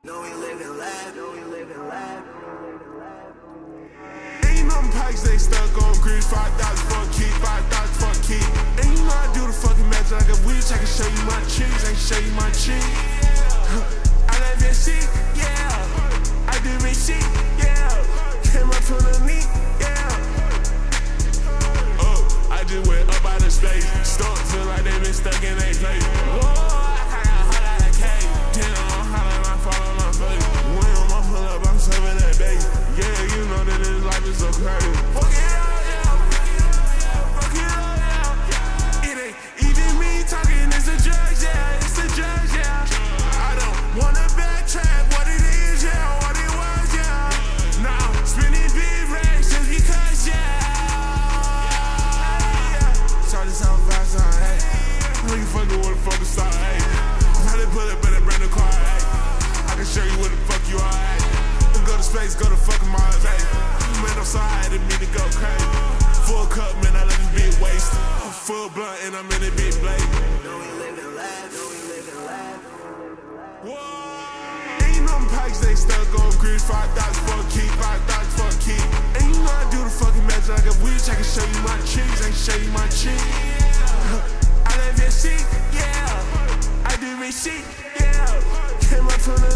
No, we live and laugh, no, we live and laugh. Ain't no pikes, they stuck on grease. $5 for a key, $5 for a key. And you know I do the fucking magic like a witch. I can show you my cheeks, I can show you my cheek. I left your seat, yeah. I did receipt, yeah. Came up from the knee, yeah. Oh, I just went up out of space. Stuck feel like they been stuck in a place. Whoa, I got hot out of cage. Damn, I'm hot like my fall on my face. When I'm pull up, I'm serving that bass. Yeah, you know that this life is so crazy. Fuck it up, yeah. Fuck it up, yeah. It ain't even me talking, it's the judge, yeah. It's the judge, yeah. I don't wanna backtrack what it is, yeah. What it was, yeah. Now I'm spinning big racks just because, yeah. Shawty sound fast, hey. Nigga fucking wanna focus on, hey. How they put up in a brand new car, hey. I can show you where the fuck you are, hey. Go to space, go to fucking Mars, hey. Man, I'm so high, I didn't mean to go crazy. Full cup, man, I let this bitch waste. Full blunt, and I'm in a big blade. No, we live and laugh, no, we live and laugh. Whoa. Ain't no pikes, they stuck on grease. $5 for a key, $5 for a key. And you know I do the fucking magic like a witch. I can show you my cheeks, I can show you my cheek. I left your seat, yeah. I did receipt, yeah. Came up from the